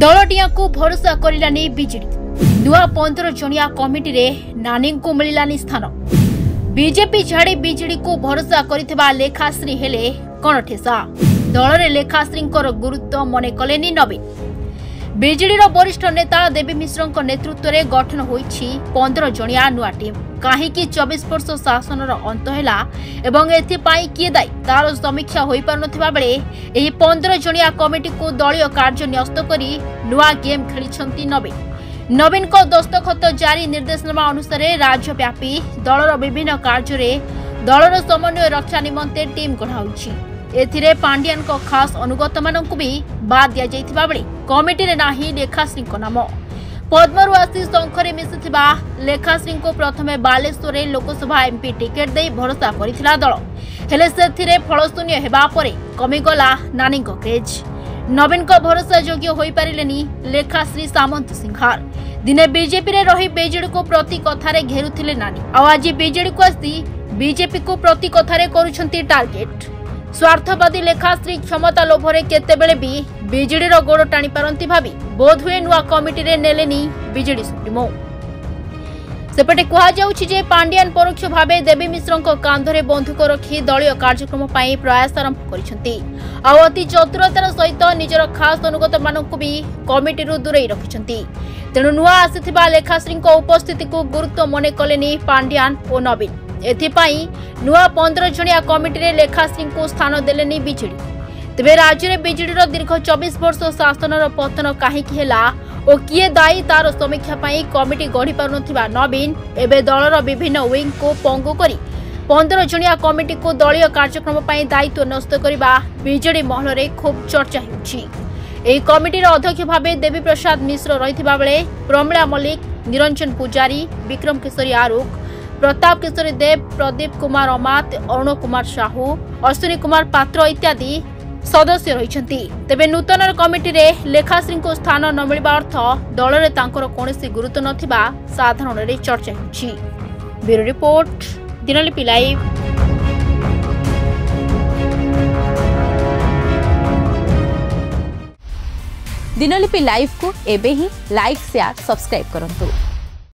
दलटिया को भरोसा करलानी बीजेडी नुआ 15 जनिया कमिटी रे नानी को मिलानी स्थान। बीजेपी छाड़ी बीजेडी को भरोसा करिथिबा लेखाश्री हेले कोन ठेसा। दल रे लेखाश्री गुरुत्व मने कलेनी नवीन। बीजेडी वरिष्ठ नेता देवी मिश्र नेतृत्व में गठन होईछि 15 जनिया नुआ टीम। कहीं 24 वर्ष शासन अंत हैला एवं एथिपाई किए दायी तार समीक्षा होई पारुनथिबा बेले एही 15 जनिया कमिटी को दलीय कार्य न्यस्त करी नुआ गेम खेलिछंती नवीन। नवीन को दस्तखत जारी निर्देशनामा अनुसार राज्यव्यापी दलर विभिन्न कार्य रे दलर समन्वय रक्षा निमंते टीम गढ़ा होईछि। एथिरे पांड्यान को खास अनुगत मानक भी बाद दिया जाइथिबा बेले कमिटी रे नाही लेखाश्री को नाम। पद्मरु आसी शंखरे मिसिथिबा लेखाश्री को प्रथमे बालेश्वर लोकसभा एमपी टिकेट दे भरोसा करिथिला दल। हेले सेथिरे फलशून्य हेबा परे कमिगला नानी को क्रेज। नवीन को भरोसा योग्य होई पारिलेनी लेखाश्री सामंतसिंहार। दिने बीजेपी रे रही बीजेडी को प्रति कथारे घेरुथिले नानी। आ आज बीजेडी को आसी बीजेपी को प्रति कथारे करूछंती टार्गेट। स्वार्थवादी लेखाश्री क्षमता लोभरे केतेबेले भी बीजेडी रो गोड़ टाणी पारंती भाबी बोध हुए नुआ कमिटी रे नेलेनी बीजेडी सुप्रीमो। सेपटे कहा जाउछि जे पांड्यान परोक्ष भावे देवी मिश्र को कांधरे बंधुक रखी दलीय कार्यक्रम पई प्रयास आरंभ करिसंती। आ अति चतुरतार सहित निजर खास अनुगत मानक भी कमिटी रु दूरे रखिसंती। तेणु नुआ आसिथिबा लेखाश्री को उपस्थिति को गुरुत्व मने कलेनी पांड्यान और नवीन। एथिपाई नुआ 15 जनिया कमिटी रे लेखाश्री को स्थान देलेनी बीजेडी। तेबे राज्य रे बीजेडी रो दीर्घ 24 वर्ष शासन रो पतन काहेकि हेला ओ किए दायी तार समीक्षा पई कमिटी गढ़ी पारुनथिबा नवीन एबे दलर विभिन्न विंग को पंगु करी 15 जनिया कमिटी को दलीय कार्यक्रम पई दायित्व नष्ट करिबा बीजेडी महल रे खूब चर्चा हेउछि। एही कमिटी रो अध्यक्ष भाबे देवी प्रसाद मिश्र रहिथिबा बेले प्रमिला मल्लिक, निरंजन पुजारी, विक्रम केशरी आरुख, प्रताप केशरी देव, प्रदीप कुमार अमात, अरुण कुमार साहू, अश्विनी कुमार पात्र इत्यादि सदस्य रहिछंती। तेबे नूतन कमिटी रे लेखाश्री को स्थान न मिलबा अर्थ दल रे तांकर कोनोसी गुरुत्व नथिबा साधारण रे चर्चा होछि। Bureau report, Dinalipi live. Dinalipi live को एबे ही लाइक शेयर सब्सक्राइब करंतु।